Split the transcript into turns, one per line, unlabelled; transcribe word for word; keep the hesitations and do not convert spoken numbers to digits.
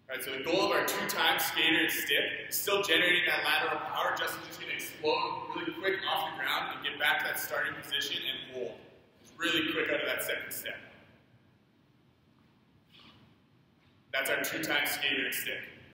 All right, so the goal of our two times skater and stick is still generating that lateral power. Justin's just going to explode really quick off the ground and get back to that starting position and hold. Just really quick out of that second step. That's our two times skater and stick.